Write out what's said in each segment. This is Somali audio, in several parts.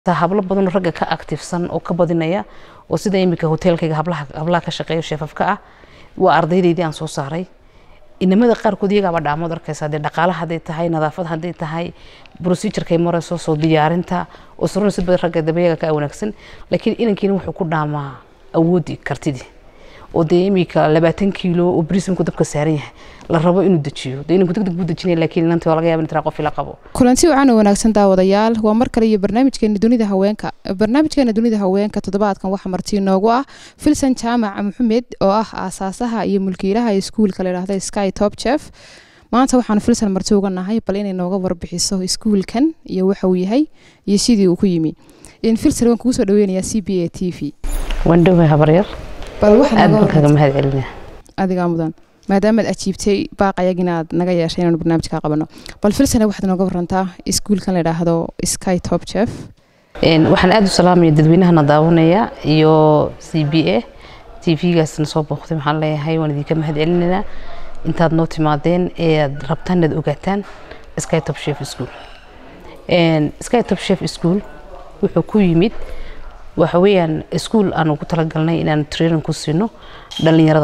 hablo badan ragga ka activesan oo ka badinaya oo sida imika hotelkayga hablaha ka shaqeeyo chefafka ah waa ardaydeedii aan soo saaray inamada qaar kood iyaga ba dhaamo darkaysa dhaqaalaha haday tahay nadaafad haday tahay procedure-kay marayso soo diyaarinta oo suuraysid bad ragga dabeeyaga ka wanaagsan laakiin inankiina wuxuu ku dhaamaa awoodi kartidii oo imika 20 kilo oo bariisku dabka saaran yahay la rabo inuu dajiyo inuu degdeg u dajinay laakiin inta waa laga yaabaa in tira qof ila qabo kulanti wacan wanaagsan daawadayaal waa mar kale iyo barnaamijkeena dunida haweenka toddobaadkan waxa martii noogu ah Filsan Jaamac Maxamed oo ah aasaasaha iyo mulkiilaha iskuulka la yiraahdo Sky Top Chef maanta waxaan Filsan martii uga nahay bal inay nooga warbixiso iskuulkan iyo waxa uu yahay iyo sidii uu ku yimi in Filsan waan kugu soo dhaweynayaa CBA TV wandhow habaryar bal waxa naga mahad celinaa adiga mudan maadaama aad ajiibtay baaqayagina aad naga yeeshay inaan barnaamijka qabano bal Filsan waxaad nooga warantaa iskuulkan la yiraahdo Sky Top Chef waxaan aad u salaamay dadweynaha daawanaya iyo CBA TV-gaasna soo booqtay waxaan leeyahay waan idinka mahad celinaa intaad noo timaadeen ee rabtaan inaad ogaataan Sky Top Chef School Sky Top Chef School wuxuu ku yimid waxa weeyaan iskuul aan ugu talagalnay inaan training ku siino dhalinyarada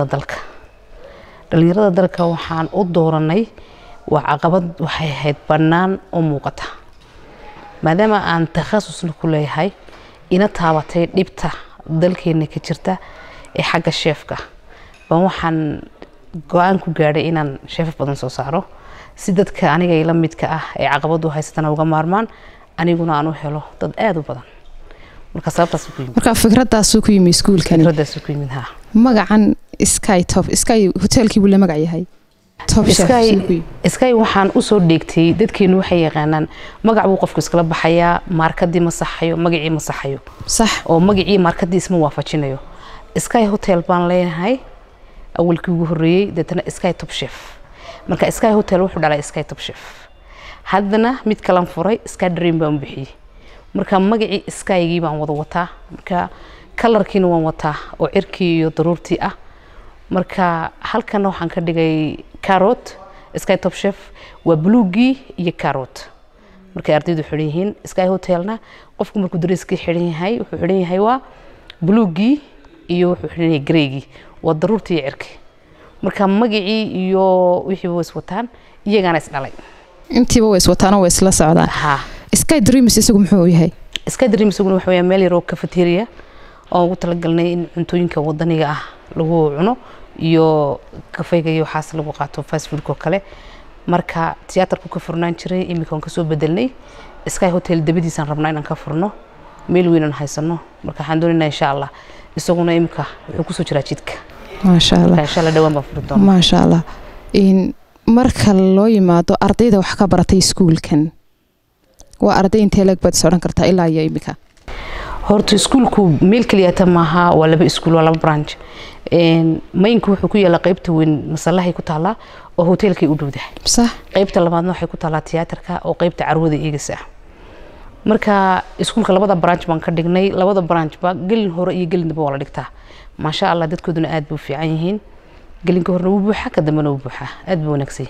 dalka waxaan u dooranay wax caqabad waxay ahayd banaan oo muuqata maadaama aan takhasus ku leeyahay ina taabatay dhibta dalkeena ka jirta ee xagga chefka waxaan go'aan ku gaaray inaan chef badan soo saaro si dadka aniga ila midka ah ee caqabadu haysatana uga maarmaan aniguna aan u helo dad aad u badan marka sababtaas ku yimid marka fikradaas ku yimid iskuulkan magacan Sky hotelkii buu la magac yahay Top Chef Sky waxaan u soo dheegtay dadkeenu waxay yaqaanaan magac uu qofku iskala baxaya markadii ma saxayo magacii ma saxayo sax oo magacii markadii isma waafajinayo Sky Hotel baan leeyahay awalkii ugu horeeyay dadna Sky Top Chef marka Sky Hotel wuxuu dhalay Sky Top Chef haddana mid kale furay Sky Dream baan bixiyay marka magacii Sky-gii baan wada wataa marka colorkiina waan wataa oo cirkii iyo daruurtii ah marka halkan waxaan ka dhigay carrot Sky Top Chef waa bluegi iyo carrot marka ardaydu xiran yihiin Sky Hotelna qofku markuu dareeskii xiran yahay wuxuu xiran yahay waa bluegi iyo wuxuu xiran yahay greygi waa daruurtii cirki marka magacii iyo wixii way iswataan iyagana is dhalay intiiba way iswataan oo way isla socdaan Sky Dreams isagu muxuu yahay Sky Dreams isagu waxa weeyaan meel yar oo cafeteria oo ugu talagalnay in cuntooyinka wadaniga ah lagu cuno iyo kafeega iyo waxaas lagu qaato fast food kale marka tiyaatarku ka furnaan jiray imika aan ka soo bedelnay Sky Hotel dabadiisan rabnaa inaan ka furno meel weyn aan haysano marka waxaan doonaynaa insha Allah isaguna imika wuxuu ku soo jiraa jidka ma sha Allah dhawaan baan furi doonaa ma sha Allah in marka loo yimaado ardayda wax ka baratay iskuulkan waa arday intee lag bad soo dhan kartaa ilaa iyo imika horta iskuulku meel kaliya maaha waa laba iskuul waa laba branch maynku wuxuu ku yaala qaybta weyn masallahay ku taala oo hotelkay u dhowdahay sax qaybta labaadna waxay ku taala tiyaatarka oo qaybta carwada eegaysa marka iskuulka labada branch baan ka dhignay labada branch ba gelin hore iyo gelin dambe waa la dhigtaa ma sha Allah dadkooduna aad buu fiican yihiin gelinka horna uu buuxa ka dambana uu buuxa aad buu wanaagsan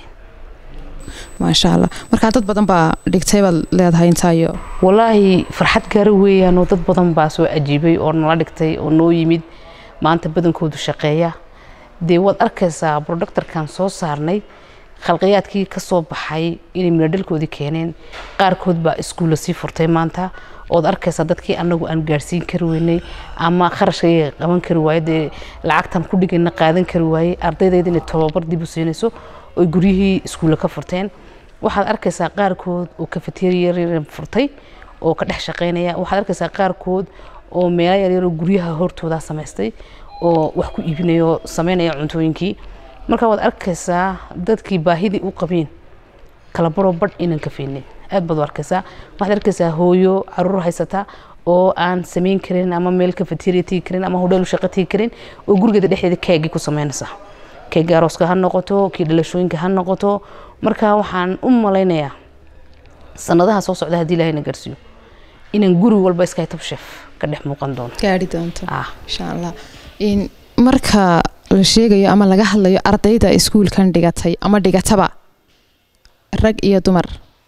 ما شاء الله marka dad badan baa dhigtay bal leedahay intaayo wallahi farxad gaar weeyaan oo dad badan baa soo ajiibay oo nala dhigtay oo noo yimid maanta badankoodu shaqeeya wad arkaysaa productorkan soo saarnay khalqiyaadkii ka soo baxay inay miladalkoodii keeneen qaarkood baa iskuul la sii furtay maanta oo arkaysaa dadkii anagu aan gaarsiin kari weynay ama kharashka qaban kari waayay lacagtan ku dhigayna qaadan kari waayay ardaydeedina tababar dib u siinayso oo guriyihii iskuul ka furteen waxaad arkaysaa qaarkood oo cafeteria yar furtay oo ka dhex shaqeynaya waxaad arkaysaa qaarkood oo meel yar oo guriyaha hortooda sameystay oo wax ku iibinayo sameynaya cuntooyinkii marka waad arkaysaa dadkii baahidii u qabeen kala baro bad inaan ka fiinay aad baad arkaysaa waxaad arkaysaa hooyo caruur haysata oo aan sameyn karin ama meel cafeteria tii karin ama hodheelu shaqo tii karin oo gurigeeda dhexdeeda keegi ku sameynaysa keega arooska ha noqoto kii dhalashooyinka ha noqoto marka waxaan u maleynayaa sanadaha soo socda hadii Ilaahay na garsiyo inaan guri walba Sky Top Chef ka dhex muuqan doono gaari doonto insha Allah in marka la sheegayo ama laga hadlayo ardayda iskuulkan dhigatay ama dhigataba rag iyo dumar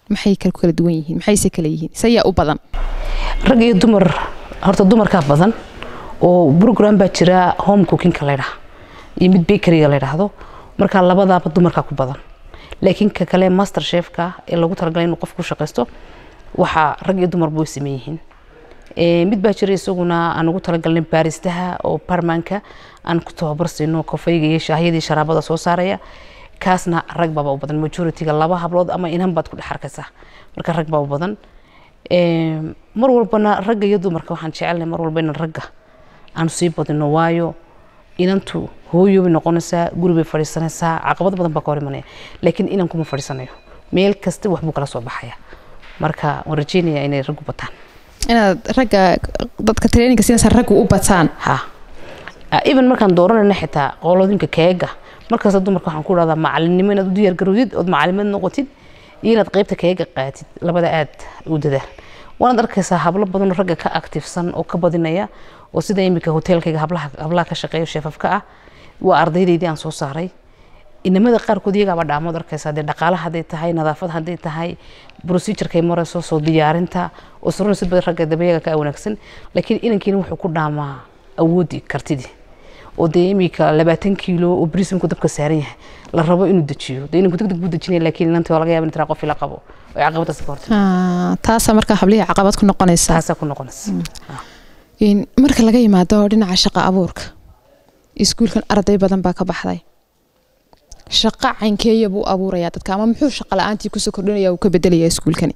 maxay kala duwan yihiin maxayse kala yihiin sayaa u badan rag iyo dumar horta dumarka badan oo program baa jira home cooking ka leedahay iyo mid bakery la yiraahdo marka labadaaba dumarka ku badan laakiin ka kale master chef ka ee lagu talagalay inuu qofku shaqeysto waxa rag iyo dumar buu sameeyeen mid baa jira isaguna aan ugu talagalnay baaristaha oo parmanka aan ku tababarsiino kafeega iyo shaahiyada sharaabada soo saaraya kaasna rag baba u badan majority-ga laba hablood ama inhan baad ku dhaxarkaysaa marka rag baba u badan mar walbana rag iyo dumarka waxaan jecelnahay mar walba in ragga aan sii badino waayo inantu hooyo bay noqonaysaa guri bay fadhiisanaysaa caqabad badan baa ka hor imanaya laakiin inan kuma fadhiisanayo meel kasta wax buu kala soo baxaya marka waan rajeynayaa inay raggu bataan inaad ragga dadka training siinaysa raggu u bataan ha even markaan dooranayna xitaa qolooyinka keega markaas dumarka waxaan ku raaddaa macalinimo inaad u diyaar garowdid oo macalimad noqotid iyo inaad qaybta keega qaatid labada aad u dadaal waan arkaysaa hablo badan ragga ka activesan oo ka badinaya oo sida imika hotelkayga hablaha ka shaqeeyo chefafka ah waa ardaydeydii aan soo saaray inamada qaarkood iyaga dhaamo arkaysaa dhaqaalaha haday tahay nadaafad haday tahay procedure-kay marayso soo diyaarinta oo surunaysa bad ragga dabeeyaga ka wanaagsan laakiin inankiina wuxuu ku dhaamaa awoodi kartidii oo imika 20 kiilo oo bariisku dabka saaran yahay la rabo inuu dajiyo inuu degdeg u dajinay laakiin inta laga yaabo in tira qof ila qabo oo caqabadaas ka hortay taas marka hablihi caqabad ku noqonaysa taas ku noqonaysa in marka laga yimaado dhinaca shaqo abuurka iskuulkan arday badan baa ka baxday shaqo caynkeeya buu abuurayaa dadka ama muxuu shaqo la'aantii ku soo kordhinaya uu ka bedelayaa iskuulkani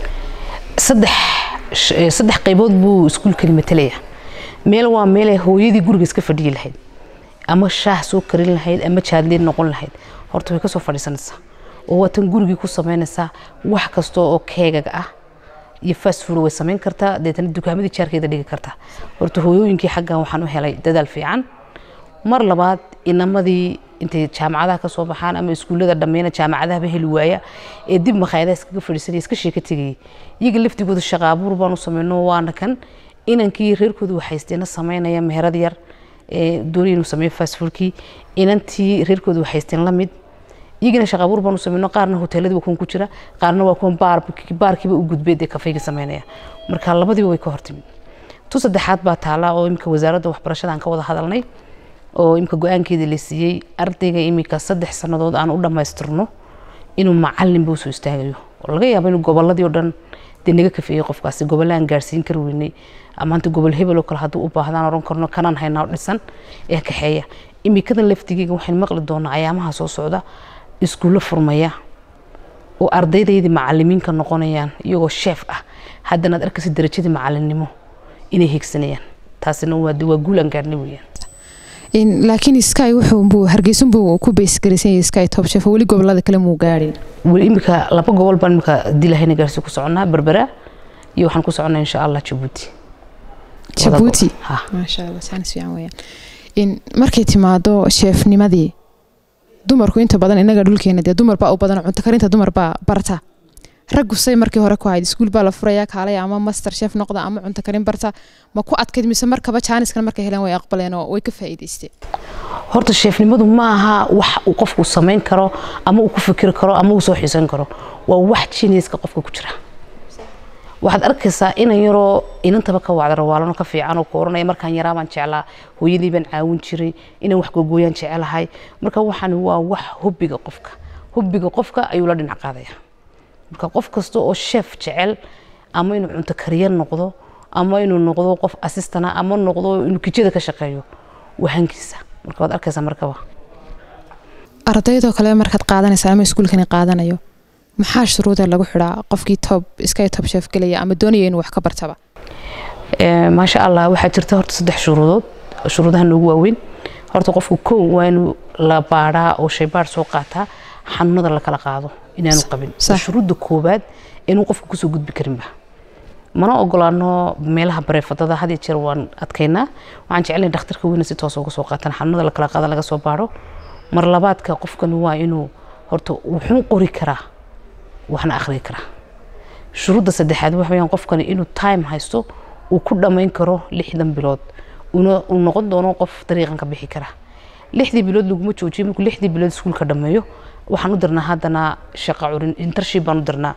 saddex qaybood buu iskuulkani matalayaa meel waa meel hooyadii guriga iska fadhiyi lahayd ama shaah soo karin lahayd ama jaadleen noqon lahayd horta way ka soo fadhiisanaysaa oo watan gurigii ku sameynaysaa wax kasto oo keegaga ah iyo fast food way sameyn kartaa deetana dukaamadii jaarkeeda dhigi kartaa horta hooyooyinkii xaggan waxaan u helay dadaal fiican mar labaad inamadii intay jaamacadaha ka soo baxaan ama iskuulada dhameeyna jaamacadaha heli waaya ee dib maqaayadaha iskaga fadhiisanay iska sheeka tagay iyaga laftigooda shaqo abuur baan u sameeyno waana kan inankii reerkoodu waxaysteena sameynaya meherad yar ee doonaynu sameeyo fast foodkii inantii reerkoodu waxaysteen la mid iyagana shaqo abuur baan u sameeyno qaarna hoteelada ku jira qaarna waa kuwan baarkiiba u gudbeed ee kafeega sameynaya marka labadiiba way ka hortimid tu saddexaad baa taala oo imka wasaaradda waxbarashada aan ka wada hadalnay oo imka go'aankeeda la siiyay ardayga imika 3 sanadood aan u dhameystirno inuu macallin buu soo istaagayo oo laga yaabo inuu goboladii oo dhan dinaga kafeeyay qofkaasi gobolaan gaarsiin kar weynay ama anta gobol hebel oo kale haduu u baahdaan oran karno kanaan haynaa dhisan ee kaxeeya imikadan laftigeega waxaan maqli doonaa ayaamaha soo socda iskuulo furmaya oo ardaydeedii macallimiinka noqonayaan iyagoo chef ah haddana aad arkaysid darajadii macallinimo inay higsanayaan taasina waa guul aan gaarnay weeyaan laakiin Sky wuxuu hargeysan buu ku base gareysay Sky Top Chef wali gobolada kale muu gaarin wali imika laba gobol baan imika dilahayna gaarsi ku soconaa Berbera iyo waxaan ku soconaa insha Allah Djibouti ha ma sha Allah saanis fiican weeyaan in markay timaado chefnimadii dumarku inta badan inaga dhulkeena dumar baa u badan cunto karinta dumar baa barta raggu say markii hore ku hayd iskuul baa la furayaa kaalay ama master chef noqda ama cunto karin barta ma ku adkayd mise markaba jaaniskan markay helaan way aqbaleen oo way ka faa'iideysteen horta chefnimadu ma aha wax uu qofku sameyn karo ama uu ku fikir karo ama uu soo xiisan karo waa wax genius-ka qofka ku jira waxaad arkaysaa inaan yaroo inantaba ka wacdaro waalano ka fiican oo kooranaya markaan yaraa baan jeclaa hooyadii baan caawin jiray inaan wax googooyaan jecelahay marka waxaan waa wax hubbiga qofka ayuu la dhinac qaadaya marka qof kasta oo chef jecel ama inuu cunto kariye noqdo ama inuu noqdo qof assistant ama noqdo inuu kitchada ka shaqeeyo wahankiisa marka waad arkaysaa markaba ardaydo kale markaad qaadanaysaa ama iskuulkani qaadanayo maxaa shuruuda lagu xiraa qofkii Sky Top Chef galaya ama doonaya inuu wax ka bartaba ma sha Allah waxa jirta horta 3 shuruudood shuruudaha ugu waaweyn horta qofku koow waa inuu la baaraa oo shaybaar soo qaataa xanuunada la kala qaado inaanu qabin shuruudda koobaad inuu qofku ku soo gudbi karin ba mana ogolaano meelaha bareefadada hadii jeer waan adkeynaa waxaan jecelahay dhakhtarka weyn si toos uga soo qaataan xanuunada la kala qaado laga soo baaro mar labaadka qofkan waa inuu horta wuxuu qori karaa waxna akhri karaa shuruudda saddexaad waxa weeyaan qofkan inuu time haysto uu ku dhameyn karo 60 bilood uu noqon doono qof dariiqan ka bixi kara 60 bilood lagu ma joojiyo markuu 60 bilood iskuulka dhameeyo waxaan u dirnaa haddana shaqo curin internship baan u dirnaa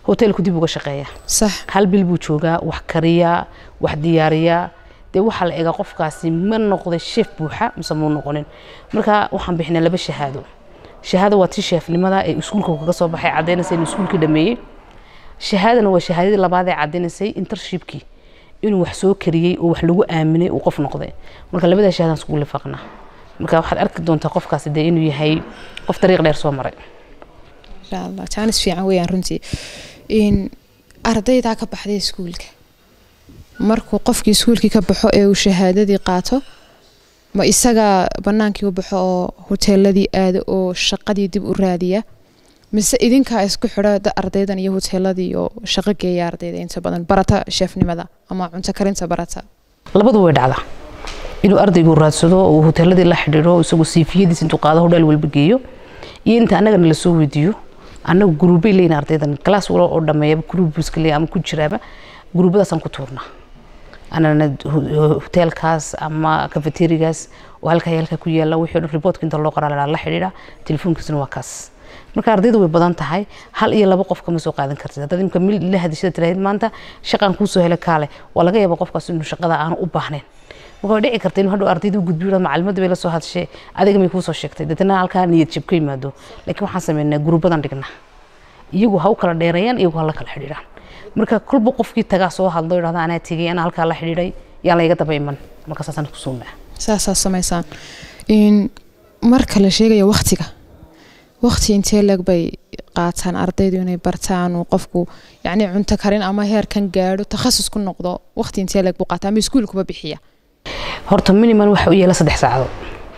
hoteelku dib uga shaqeeya صح hal bil buu joogaa wax kariya wax diyaariya dee waxa la eega qofkaasi ma noqday chef buuxa mise ma noqonin marka waxaan bixinay laba shahaado waa tii chefnimada ee iskuulka kaga soo baxay cadeynaysa in iskuulkii dhameeyay shahaadana waa shahaadadii labaad ee cadeynaysa internshipkii inuu wax soo kariyay oo wax lagu aaminay oo qof noqday marka labada shahaadaan isku lifaaqnaa marka waxaad arki doontaa qofkaasi dee inuu yahay qof dariiq dheer soo maray insha Allah chance fiican weeyaan runtii in ardayda ka baxday iskuulka markuu qofkii iskuulkii ka baxo ee uu shahaadadii qaato ma isaga banaankii u baxo oo hoteeladii aado oo shaqadii dib u raadiya mise idinka isku xidha ardaydan iyo hoteeladii oo shaqo geeya ardayda inta badan barata chefnimada ama cunto karinta barata labadu way dhacdaa inuu ardaygu raadsado oo hoteeladii la xidhiidho isagoo siifiyadiisa intuu qaado hodheel walba geeyo iyo inta annagana la soo weydiiyo annagu guruubay leeyihin ardaydan class wala oo dhameeyaba guruubiska leeyahay ama ku jiraaba guruubadaasaan ku tuurnaa anana hoteelkaas ama cafeteriagaas oo halka ku yaala wixii dhan reportka inta loo qoraa la xidhiidha telefoonkiisuna waa kaas marka ardaydu way badan tahay hal iyo laba qof kama soo qaadan kartid hadda imka mil la hadashada tiraahid maanta shaqan ku soo helay kaale waa laga yaabaa qofkaas inuu shaqada aan u baahnayn wuxuu dhici kartaa inuu hadhow ardaydu gudbiyo macallimada bay la soo hadashay adiga may ku soo sheegtay dadna halka niyad jab ka yimaado laakiin waxaan sameynaa guruubadan dhignaa iyagu ha u kala dheereeyaan iyagu ha la kala xidhiidhaan marka kulba qofkii tagaa soo hadlo yiraahdo anaa tagay ana halka la xidhiidhay yaa la iga daba iman marka saasaan ku suumaa saasa sameeysan in marka la sheegayo waqti intee lag bay qaataan ardaydu inay bartaan oo qofku yani cunto karin ama heer kan gaadho takhasus ku noqdo waqti intee lag buu qaataa ama iskuulkuba bixiya horta minimum waxa uu yeelaa 3 saacadood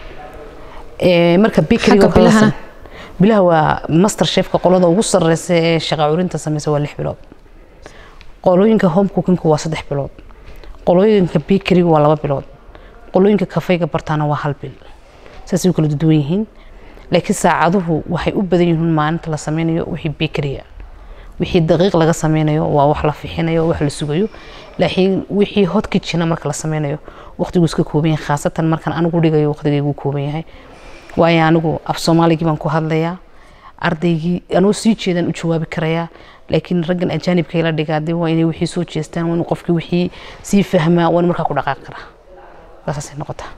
marka bakery bilaha waa master chefka qolada ugu sareysa ee shaqo urinta sameeysa waa 6 bilood qolooyinka home cooking waa 3 bilood qolooyinka bakery waa 2 bilood qolooyinka kafeega bartaana waa 1 bil saas ay kala duwan yihiin laakiin saacaduhu waxay u badan yihiin maalinta la sameynayo wixii bakery wixii daqiiq laga sameynayo waa wax la fixinayo wax la sugayo laakiin wixii hot kitchen marka la sameynayo waqtigu iska kooban yahay khaasatan markan anigu dhigayo waqtigaygu kooban yahay waayo anigu af Soomaaliga baan ku hadlayaa ardaygii anoo sii jeedan u jawaabi karayaa laakiin raggan ajaanibka ila dhigaade waa inay wixii soo jeestaan waa in qofkii wixii sii fahmaa waa markaa ku dhaqaaq kara saasay noqotaa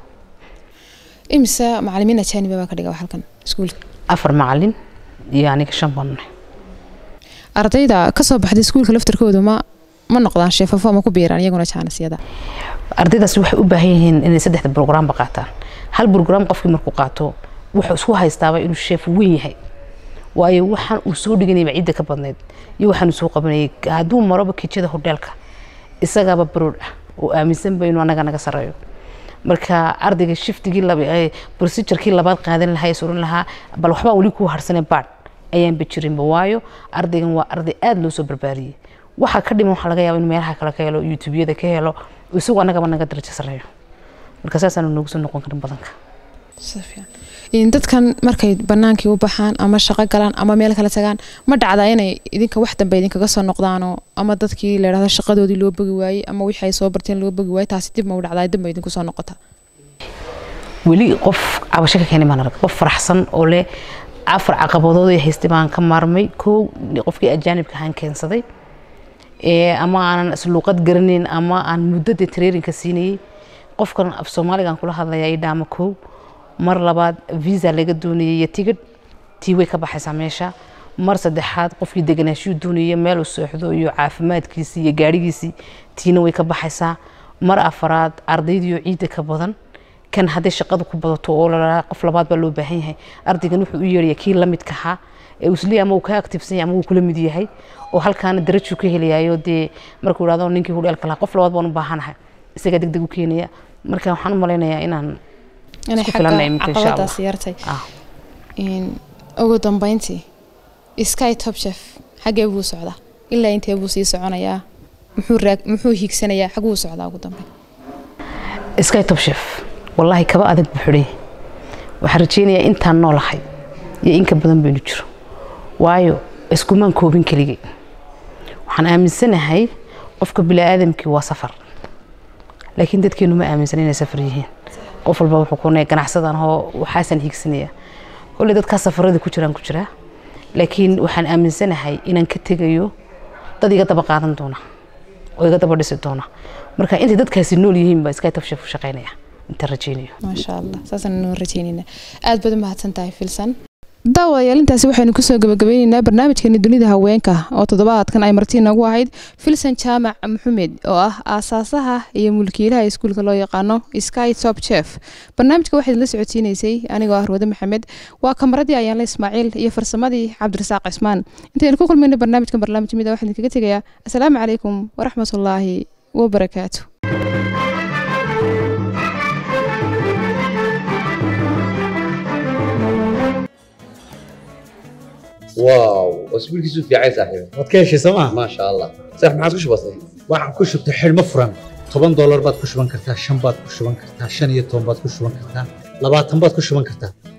imsa macallimiin ajaanib baa ka dhigaa halkan iskuulka 4 macallin iyo aniga 5 baan ardayda ka soo baxday iskuulka laftarkooda ma noqdaan chefafo ama ku biiraan iyaguna jaanisiyada ardaydaas waxay u baahan yihiin inay 3 program ba qaataan hal program qofkii markuu qaato wuxuu isku haystaaba inuu chef weyn yahay waayo waxaan uu soo dhiganay ciidda ka badneed iyo waxaan soo qabanay haduu maraba kitchada hotelka isagaba brood oo aaminsan bay inuu anaga naga sareeyo marka ardayga shiftigii procedure-kii labaad qaadan lahaa suurin lahaa bal waxba wali ku harsanay baad ayaan bijirin waayo ardaygan waa arday aad loo soo barbaariyay waxa ka dhiman waxa laga yaabaa in meelaha kale ka helo YouTube-yada ka helo isagu anaga naga darajo sareeyo marka saasaan noogu soo noqon karin badanka safiyan in dadkan markay banaankii u baxaan ama shaqo galaan ama meel kale tagaan ma dhacdaa inay idinka wax dambe idinkaga soo noqdaan ama dadkii la yiraahdo shaqadoodii loo bagi waayay ama wixii ay soo barteen loo bagi waayay taasi dib ma u dhacdaa dib ma idinku soo noqota wali qof cabasho ka keenay maan qof faraxsan oo leh 4 caqabadood ay haystay baan ka marmay qofkii ajaanibka han keensaday ama aan isluuqad garaneyn ama aan muddada training ka siinay qofkan af Soomaaliga kula hadlayay dhaama mar labaad visa laga doonayay ticket tii way ka baxaysaa meesha mar saddexaad qofkii deganaashiyo doonayay meel uu sooxdo iyo caafimaadkiisa iyo gaarigiisa tiina way ka baxaysaa mar afraad ardaydiyo ciid ka badan kan haday shaqadu ku badato oo la qof labaad ba loo baahan yahay ardaygan wuxuu u yeeray kii la midka ha ee usli ama uu ka activesan ama uu kula mid yahay oo halkaan darajo ka helayo markuu raado ninkii hudheelka la qof labaad baan u baahanahay isaga degdeg u keenaya marka waxaan u maleynayaa inaan caqabadaas yartay in ugu dambeyntii Sky Top Chef xagee buu socdaa ilaa intee buu sii soconayaa muxuu hiigsanayaa xaguu socdaa ugu dambeyn Sky Top Chef wallahi kaba adag buuxday waxaan rajeynayaa intaan noolahay iyo in ka badan baynu jiro waayo isku maan koobin kaliya waxaan aaminsanahay qofka bini'aadamkii waa safar laakiin dadkeenu ma aaminsan inay safar yihiin qof walba wuxuu ku neey ganacsadan oo waxaasan hiigsanaya kulli dadka safarada ku jira laakiin waxaan aaminsanahay inaan ka tagayo dad iga daba qaadan doona oo iga daba dhisi doona marka inta dadkaasi nool yihiin baa iska tafsha ku shaqeynaya inta rajaynayo ما شاء الله ساسا نور رجينينا aad baad mahadsantahay filsan daawayaal intaasi waxaynu ku soo gabagabaynaynaa barnaamijkeena dunida haweenka oo toddobaadkan ay martii nagu ahayd filsan jaamac maxamed oo ah aasaasaha iyo mulkiilaha iskuulka loo yaqaano Sky Top Chef barnaamijka waxay la socodsiinaysay anigoo ah Roode Maxamed waa kamaradii ayaan la Ismaaciil iyo farsamadii Cabdirasaaq Cismaan intaan ku kulmayna barnaamij mid ah waxaan kaga tegayaa assalaamu calaykum wa rahmatullaahi wa barakaatuh واو اسبوعك في عايز صاحبي waad ka heshay sooma ما شاء الله صح ما عادش بسيط waxaan ku shubtay xilmo furan $10 baad ku shuban kartaa 5 baad ku shuban kartaa 15 baad ku shuban kartaa 20 baad ku shuban kartaa